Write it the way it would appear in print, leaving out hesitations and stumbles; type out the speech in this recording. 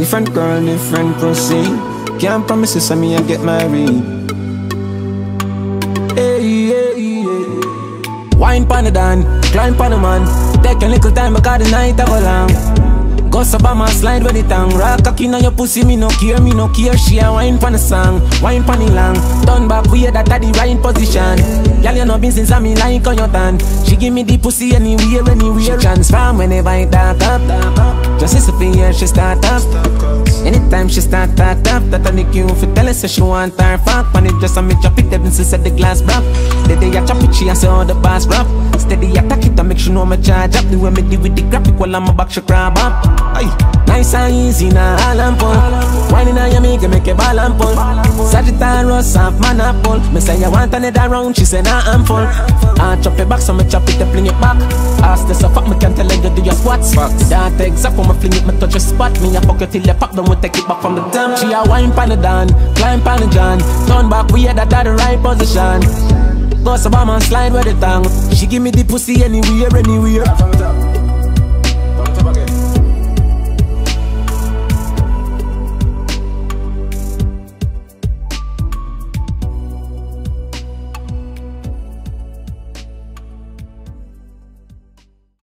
Different girl, different pussy. Can't promise you some me I get married. Hey, hey, hey. Wine pon the dan, climb pon the man. Take a little time because the night I go long. Go Obama slide with the tongue. Rock cocky on your pussy, me no care. She a wine pon the song, wine pon the long. Turn back way that at the right position. Girl, you know business and me like on your tan. She give me the pussy anywhere. She transform whenever I dark up. Just listen for here, she start up. Anytime she start talk up, that I make you for tell her say she want her fuck. Man, it just a me chop it, even since the glass broke. The day I chop it, she a say all the boss rap. Steady attack it, I make sure no me charge up. The way me deal with the graphic while I'm a back, she crab up. Aye. Nice and easy, now all and pull. Whining on your make a ball and pull. Sagittarius, half man a pull. Me say you want another round, she say nah I'm full. I chop it back, so me chop it, I fling it back. Ask this a fuck, me can't tell you do your squats. That exact when me fling it, me touch your spot. Me a fuck you till you pop, then we take it back from the damn. She a wine pan the dan, climb pan the john. Turn back, we that the right position. Go Obama slide with the tongue. She give me the pussy anywhere.